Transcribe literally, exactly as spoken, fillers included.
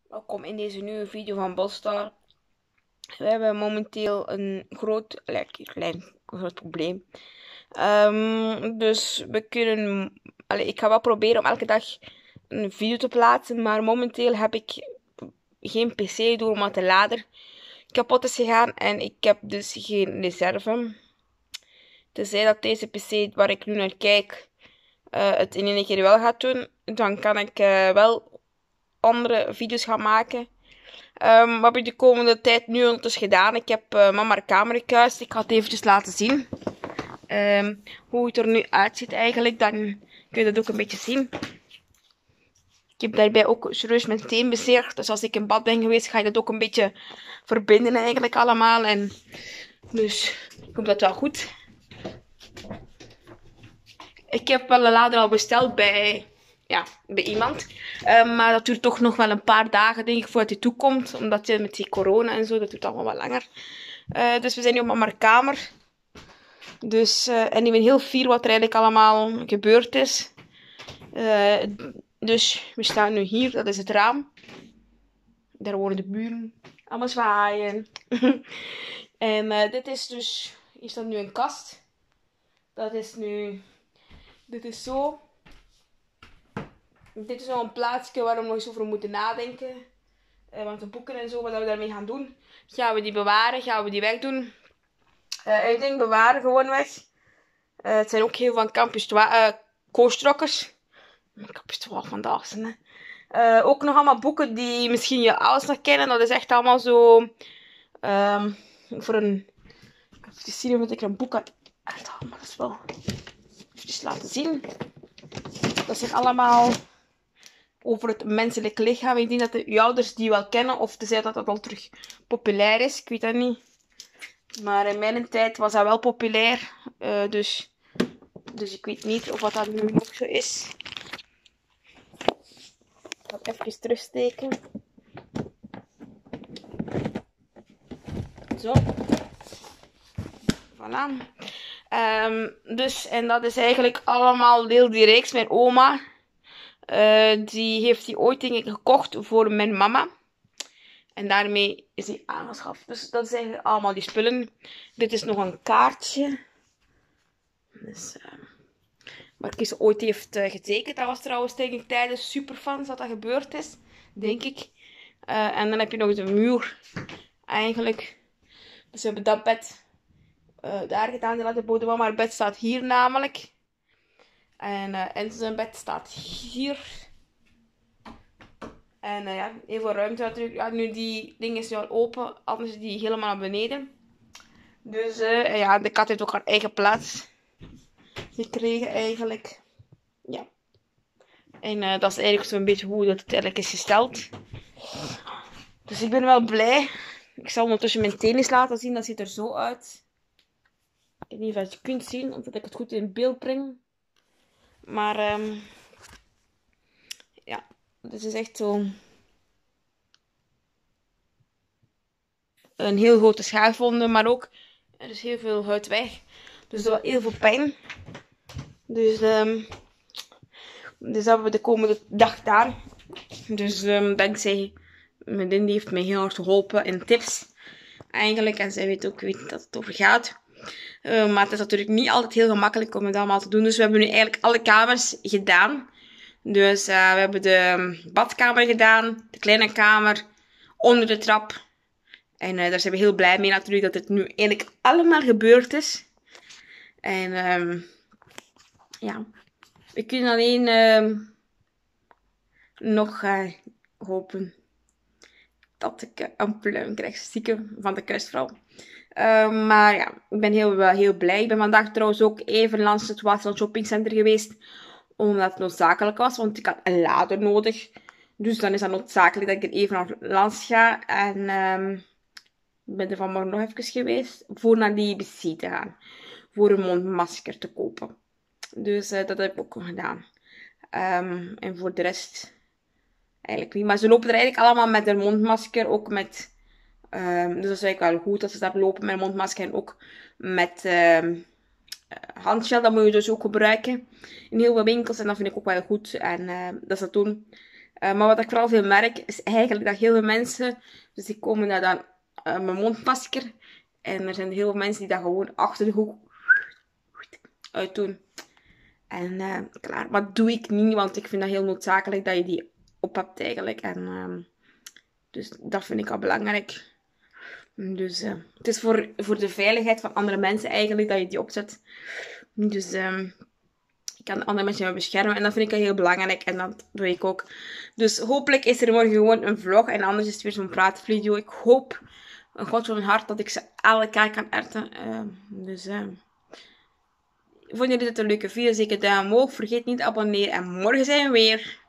Welkom in deze nieuwe video van Bostar. We hebben momenteel een groot, lekker klein groot probleem. Um, dus we kunnen, allez, ik ga wel proberen om elke dag een video te plaatsen, maar momenteel heb ik geen pc door omdat de lader kapot is gegaan en ik heb dus geen reserve. Tenzij dat deze pc waar ik nu naar kijk uh, het in één keer wel gaat doen, dan kan ik uh, wel andere video's gaan maken. Um, wat heb ik de komende tijd nu ondertussen gedaan? Ik heb uh, mama haar kamer gekuist. Ik ga het eventjes laten zien. Um, hoe het er nu uitziet eigenlijk. Dan kun je dat ook een beetje zien. Ik heb daarbij ook serieus mijn teen bezeerd. Dus als ik in bad ben geweest, ga je dat ook een beetje verbinden eigenlijk allemaal. En dus komt dat wel goed. Ik heb wel een lader al besteld bij... Ja, bij iemand. Uh, maar dat duurt toch nog wel een paar dagen, denk ik, voordat hij toekomt. Omdat je met die corona en zo, dat duurt allemaal wat langer. Uh, dus we zijn nu op mijn kamer. Dus, uh, en ik ben heel fier wat er eigenlijk allemaal gebeurd is. Uh, dus we staan nu hier, dat is het raam. Daar wonen de buren. Allemaal zwaaien. En uh, dit is dus... Hier staat nu een kast. Dat is nu... Dit is zo... Dit is nog een plaatsje waar we nog eens over moeten nadenken. Uh, want de boeken en zo, wat we daarmee gaan doen. Gaan we die bewaren? Gaan we die wegdoen? Uh, ik denk bewaren gewoon weg. Uh, het zijn ook heel van Campus uh, Koostrokkers. Campus twaalf vandaag zijn, hè. Uh, ook nog allemaal boeken die misschien je ouders nog kennen. Dat is echt allemaal zo... Um, voor een... Ik ga even zien of ik er een boek had. Echt allemaal, dat is wel... Even laten zien. Dat zijn allemaal... over het menselijk lichaam. Ik denk dat de je ouders die wel kennen. Of te zeggen dat dat al terug populair is. Ik weet dat niet. Maar in mijn tijd was dat wel populair. Uh, dus, dus ik weet niet of dat nu nog zo is. Ik ga het even terugsteken. Zo. Voilà. Um, dus, en dat is eigenlijk allemaal deel die reeks. Mijn oma... Uh, die heeft die ooit denk ik gekocht voor mijn mama. En daarmee is die aangeschaft. Dus dat zijn allemaal die spullen. Dit is nog een kaartje. Dus, uh, waar Kies ooit heeft uh, getekend. Dat was trouwens denk ik tijdens Superfans dat dat gebeurd is. Denk ik. Uh, en dan heb je nog de muur. Eigenlijk. Dus we hebben dat bed uh, daar gedaan. Die laten boven. Mama haar bed staat hier namelijk. En, uh, en zijn bed staat hier. En uh, ja, even ruimte natuurlijk. Ja, nu die ding is nu al open. Anders is die helemaal naar beneden. Dus uh, ja, de kat heeft ook haar eigen plaats gekregen eigenlijk. Ja. En uh, dat is eigenlijk zo'n beetje hoe dat het eigenlijk is gesteld. Dus ik ben wel blij. Ik zal ondertussen mijn teen eens laten zien. Dat ziet er zo uit. Ik weet niet of je het kunt zien. Omdat ik het goed in beeld breng. Maar um, ja, dit is echt zo een heel grote schaafwonde, maar ook er is heel veel huid weg. Dus er was heel veel pijn. Dus, um, dus hebben we de komende dag gedaan. Dus um, dankzij mijn vriendin, die heeft mij heel hard geholpen in tips eigenlijk. En zij weet ook weet dat het over gaat. Uh, maar het is natuurlijk niet altijd heel gemakkelijk om het allemaal te doen. Dus we hebben nu eigenlijk alle kamers gedaan. Dus uh, we hebben de badkamer gedaan. De kleine kamer. Onder de trap. En uh, daar zijn we heel blij mee natuurlijk. Dat het nu eigenlijk allemaal gebeurd is. En um, ja. We kunnen alleen uh, nog uh, hopen. Dat ik een pluim krijg. Stiekem van de kuisvrouw. Uh, maar ja, ik ben heel, uh, heel blij. Ik ben vandaag trouwens ook even langs het Waterland Shoppingcenter geweest. Omdat het noodzakelijk was. Want ik had een lader nodig. Dus dan is dat noodzakelijk dat ik er even langs ga. En um, ik ben er vanmorgen nog even geweest. Voor naar die I B C te gaan. Voor een mondmasker te kopen. Dus uh, dat heb ik ook gedaan. Um, en voor de rest eigenlijk niet. Maar ze lopen er eigenlijk allemaal met een mondmasker. Ook met... Um, dus dat is eigenlijk wel goed dat ze daar lopen met een mondmasker. En ook met um, handgel. Dat moet je dus ook gebruiken. In heel veel winkels. En dat vind ik ook wel goed. En uh, dat ze dat doen. Uh, maar wat ik vooral veel merk, is eigenlijk dat heel veel mensen, dus die komen daar dan uh, mijn mondmasker. En er zijn heel veel mensen die dat gewoon achter de hoek uit doen. En uh, klaar, maar dat doe ik niet, want ik vind dat heel noodzakelijk dat je die op hebt eigenlijk. En uh, dus dat vind ik al belangrijk. Dus uh, het is voor, voor de veiligheid van andere mensen eigenlijk dat je die opzet. Dus uh, ik kan andere mensen beschermen en dat vind ik heel belangrijk en dat doe ik ook. Dus hopelijk is er morgen gewoon een vlog en anders is het weer zo'n praatvideo. Ik hoop, een god van mijn hart, dat ik ze alle elkaar kan eten. Uh, dus uh, vonden jullie dit een leuke video? Zeker duim omhoog. Vergeet niet te abonneren en morgen zijn we weer.